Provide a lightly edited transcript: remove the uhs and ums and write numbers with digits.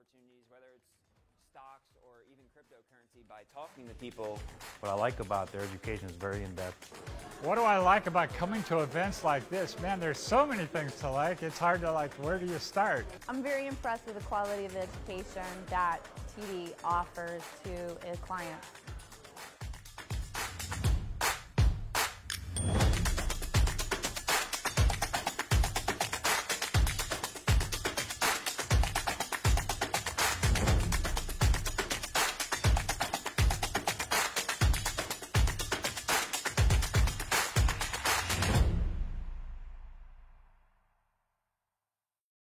opportunities, whether it's stocks or even cryptocurrency, by talking to people. What I like about their education is very in-depth. What do I like about coming to events like this? Man, there's so many things to like. It's hard to where do you start? I'm very impressed with the quality of the education that TD offers to a client.